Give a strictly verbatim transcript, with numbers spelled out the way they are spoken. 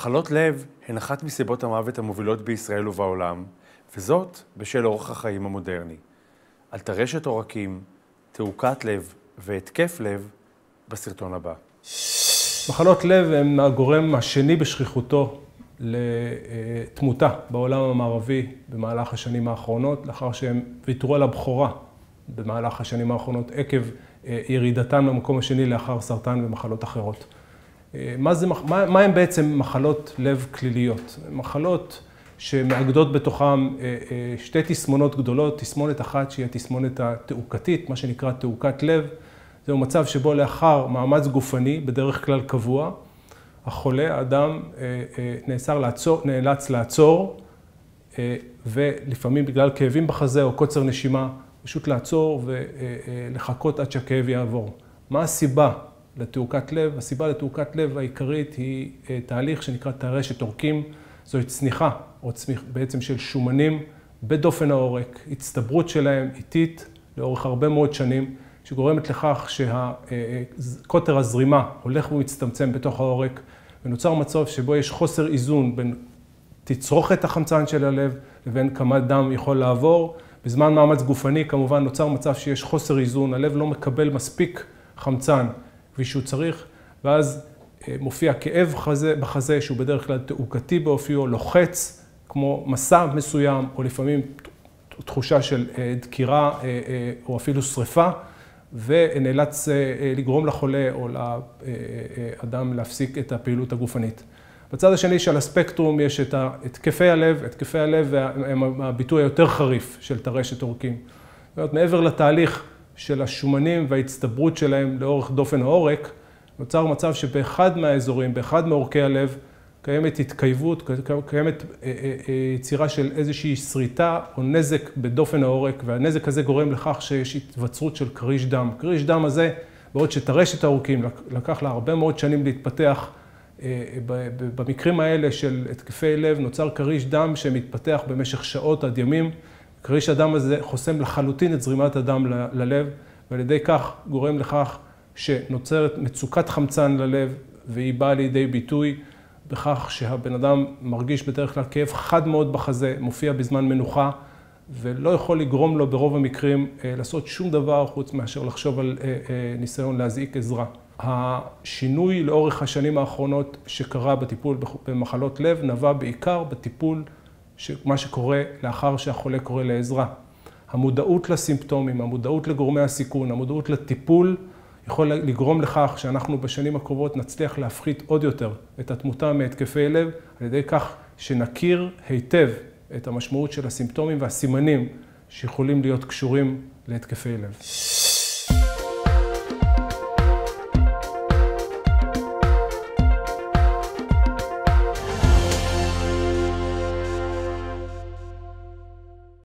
מחלות לב הן אחת מסיבות המוות המובילות בישראל ובעולם, וזאת בשל אורח החיים המודרני. על טרשת עורקים, תעוקת לב והתקף לב בסרטון הבא. מחלות לב הן הגורם השני בשכיחותו לתמותה בעולם המערבי במהלך השנים האחרונות, לאחר שהם ויתרו על הבכורה במהלך השנים האחרונות עקב ירידתם למקום השני לאחר סרטן ומחלות אחרות. מה זה, מה, מה הם בעצם מחלות לב כליליות? מחלות שמאגדות בתוכם שתי תסמונות גדולות, תסמונת אחת שהיא התסמונת התעוקתית, מה שנקרא תעוקת לב. זהו מצב שבו לאחר מאמץ גופני, בדרך כלל קבוע, החולה, האדם, נאסר לעצור, נאלץ לעצור, ולפעמים בגלל כאבים בחזה או קוצר נשימה, פשוט לעצור ולחכות עד שהכאב יעבור. מה הסיבה לתעוקת לב? הסיבה לתעוקת לב העיקרית היא תהליך שנקרא טרשת עורקים. זוהי צניחה, או צמיח בעצם של שומנים בדופן העורק, הצטברות שלהם איטית לאורך הרבה מאוד שנים, שגורמת לכך שקוטר הזרימה הולך ומצטמצם בתוך העורק, ונוצר מצב שבו יש חוסר איזון בין תצרוכת החמצן של הלב לבין כמה דם יכול לעבור. בזמן מאמץ גופני כמובן נוצר מצב שיש חוסר איזון, הלב לא מקבל מספיק חמצן כפי שהוא צריך, ואז מופיע כאב בחזה, בחזה שהוא בדרך כלל תעוקתי באופיו, לוחץ כמו מסע מסוים, או לפעמים תחושה של דקירה או אפילו שריפה, ונאלץ לגרום לחולה או לאדם להפסיק את הפעילות הגופנית. בצד השני של הספקטרום יש את התקפי הלב, התקפי הלב הם הביטוי היותר חריף של טרשת עורקים. זאת אומרת, מעבר לתהליך של השומנים וההצטברות שלהם לאורך דופן העורק, נוצר מצב שבאחד מהאזורים, באחד מעורקי הלב, קיימת התקייבות, קיימת יצירה של איזושהי שריטה או נזק בדופן העורק, והנזק הזה גורם לכך שיש התווצרות של קריש דם. קריש דם הזה, בעוד שטרשת העורקים, לקח לה הרבה מאוד שנים להתפתח, במקרים האלה של התקפי לב נוצר קריש דם שמתפתח במשך שעות עד ימים. קריש הדם הזה חוסם לחלוטין את זרימת הדם ללב, ועל ידי כך גורם לכך שנוצרת מצוקת חמצן ללב, והיא באה לידי ביטוי בכך שהבן אדם מרגיש בדרך כלל כאב חד מאוד בחזה, מופיע בזמן מנוחה, ולא יכול לגרום לו ברוב המקרים לעשות שום דבר חוץ מאשר לחשוב על ניסיון להזעיק עזרה. השינוי לאורך השנים האחרונות שקרה בטיפול במחלות לב נבע בעיקר בטיפול מה שקורה לאחר שהחולה קורא לעזרה. המודעות לסימפטומים, המודעות לגורמי הסיכון, המודעות לטיפול, יכול לגרום לכך שאנחנו בשנים הקרובות נצליח להפחית עוד יותר את התמותה מהתקפי לב, על ידי כך שנכיר היטב את המשמעות של הסימפטומים והסימנים שיכולים להיות קשורים להתקפי לב.